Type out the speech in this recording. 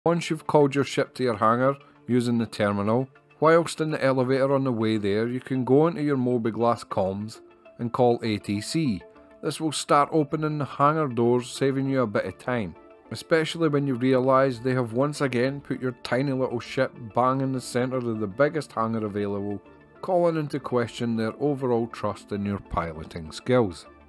Once you've called your ship to your hangar using the terminal, whilst in the elevator on the way there, you can go into your mobiGlas comms and call ATC. This will start opening the hangar doors, saving you a bit of time, especially when you realise they have once again put your tiny little ship bang in the centre of the biggest hangar available, calling into question their overall trust in your piloting skills.